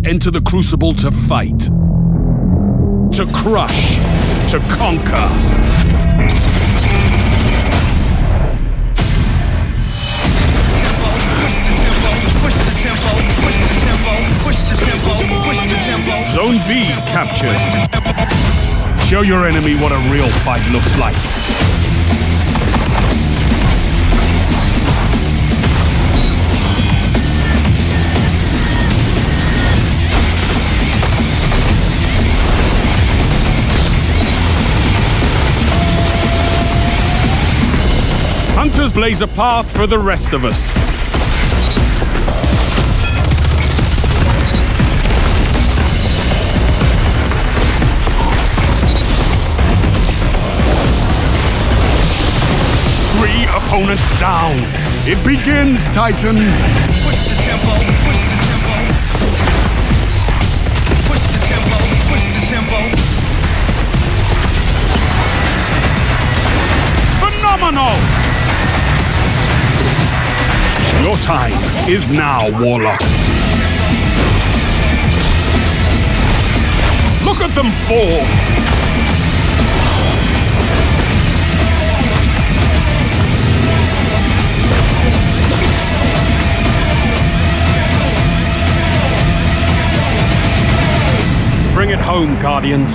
enter the Crucible to fight, to crush, to conquer. Zone B captured. Show your enemy what a real fight looks like. Hunters blaze a path for the rest of us. Opponents down. It begins, Titan. Push the tempo, push the tempo. Push the tempo, push the tempo. Phenomenal! Your time is now, Warlock. Look at them fall! Bring it home, Guardians.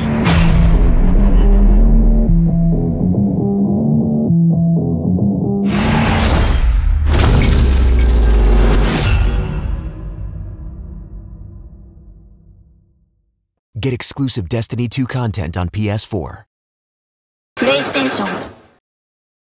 Get exclusive Destiny 2 content on PS4. PlayStation